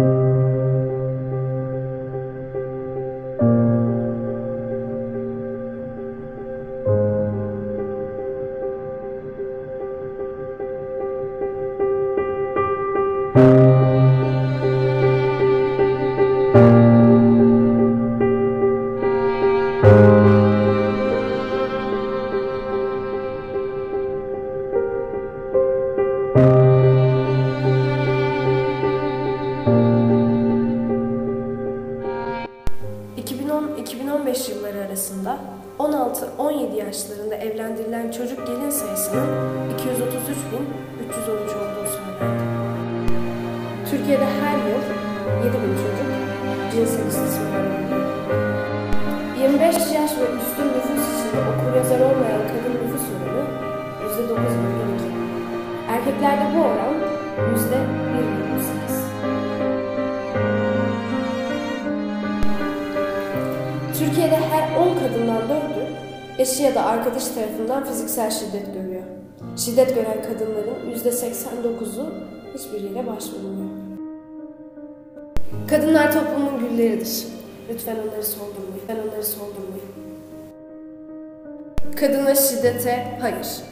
...2010-2015 yılları arasında 16-17 yaşlarında evlendirilen çocuk gelin sayısının 233.313 olduğu söylendi. Türkiye'de her yıl 7.000 çocuk cinsel istismara uğruyor. 25 yaş ve üstün nüfus içinde okuryazar olmayan kadın nüfus oranı %9,2. Erkeklerde bu oran %1,8. Türkiye'de her 10 kadından 4'ü eşi ya da arkadaşı tarafından fiziksel şiddet görüyor. Şiddet gören kadınların %89'u hiçbir yere başvurmuyor. Kadınlar toplumun gülleridir. Lütfen onları soldurmayın. Kadına şiddete hayır.